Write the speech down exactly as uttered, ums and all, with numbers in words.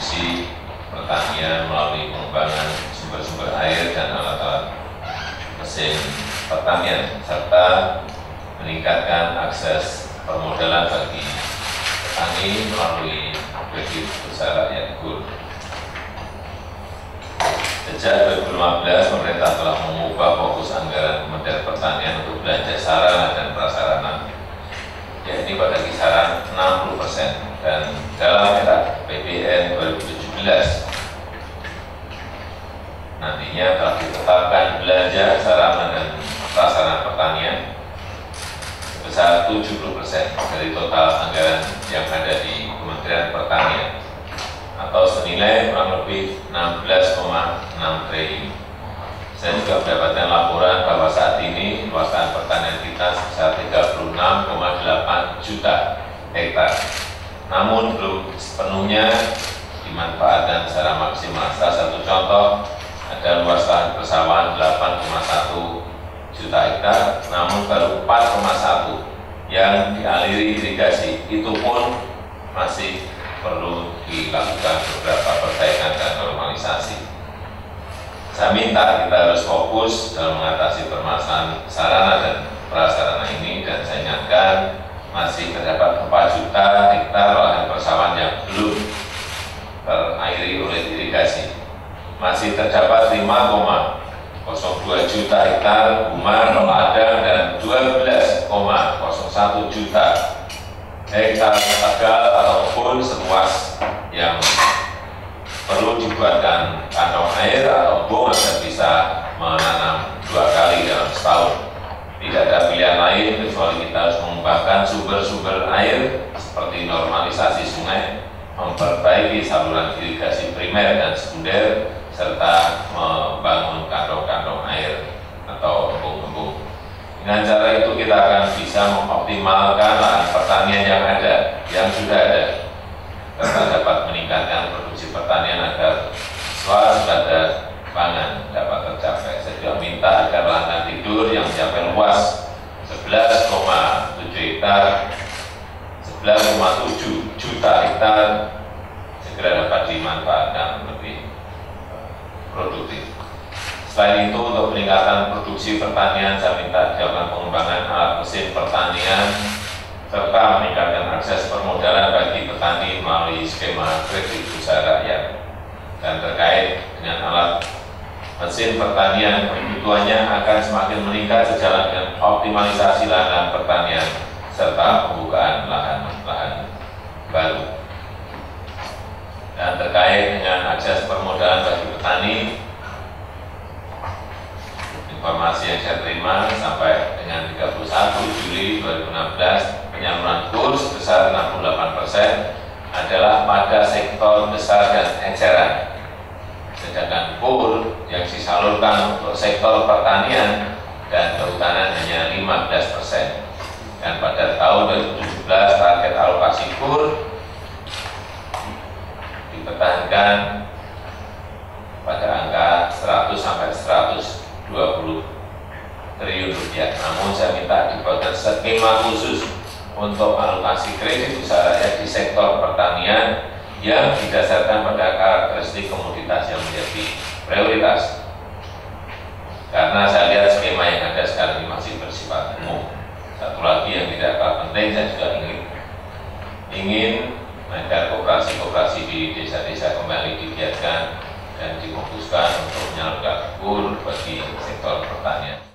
produksi pertanian melalui pengembangan sumber-sumber air dan alat-alat mesin pertanian, serta meningkatkan akses permodalan bagi petani melalui kredit usaha rakyat KUR. Sejak dua ribu lima belas, pemerintah telah mengubah fokus anggaran Kementerian Pertanian untuk belanja sarana dan prasarana, yakni pada kisaran enam puluh persen, dan dalam era A P B N dua ribu tujuh belas nantinya telah ditetapkan belanja sarana dan prasarana pertanian sebesar tujuh puluh persen dari total anggaran yang ada di Kementerian Pertanian, atau senilai kurang lebih enam belas koma enam triliun. Saya juga mendapatkan laporan bahwa saat ini luas lahan pertanian kita sebesar tiga puluh enam koma delapan juta hektar, namun belum sepenuhnya dimanfaatkan secara maksimal. Salah satu contoh, ada luas lahan persawahan delapan koma satu juta hektar, namun baru empat koma satu yang dialiri irigasi. Itu pun masih perlu dilakukan beberapa perbaikan dan normalisasi. Saya minta kita harus fokus dalam mengatasi permasalahan sarana dan prasarana ini, dan saya ingatkan masih terdapat empat juta hektar lahan persawahan yang belum terairi oleh irigasi. Masih terdapat lima koma nol dua juta hektar gumar, ladang, dan dua belas koma nol satu juta hektar tegal ataupun seluas yang perlu dibuatkan kantong air atau bong agar bisa menanam dua kali dalam setahun. Tidak ada pilihan lain kecuali kita harus mengembangkan sumber-sumber air seperti normalisasi sungai, memperbaiki saluran irigasi primer dan sekunder, serta membangun kantong-kantong air atau embung-embung. Dengan cara itu kita akan bisa mengoptimalkan lahan pertanian yang ada, yang sudah ada, serta dapat meningkatkan produksi pertanian agar swasembada pangan dapat tercapai. Saya juga minta agar lahan tidur yang mencapai luas sebelas koma tujuh hektar, sebelas koma tujuh juta hektar segera dapat dimanfaatkan lebih produktif. Selain itu, untuk peningkatan produksi pertanian, saya minta dilakukan pengembangan alat mesin pertanian serta meningkatkan akses permodalan bagi petani melalui skema kredit usaha rakyat. Dan terkait dengan alat mesin pertanian, kebutuhannya akan semakin meningkat sejalan dengan optimalisasi lahan pertanian serta pembukaan lahan-lahan baru. Dan terkait dengan akses permodalan bagi petani, informasi yang saya terima sampai dengan tiga puluh satu Juli dua ribu enam belas, penyaluran KUR sebesar enam puluh delapan persen adalah pada sektor besar dan eceran, sedangkan KUR yang disalurkan untuk sektor pertanian dan kehutanan hanya lima belas persen. Dan pada tahun dua ribu tujuh belas target alokasi KUR dipertahankan pada angka seratus sampai seratus dua puluh triliun rupiah. Namun saya minta dibuatkan skema khusus untuk alokasi kredit usaha rakyat di sektor pertanian yang didasarkan pada karakteristik komoditas yang menjadi prioritas. Karena saya lihat skema yang ada sekarang ini masih bersifat umum. Satu lagi yang tidak kalah penting, saya juga ingin ingin agar koperasi-koperasi di desa-desa kembali digiatkan dan difokuskan untuk menyalurkan KUR bagi sektor pertanian.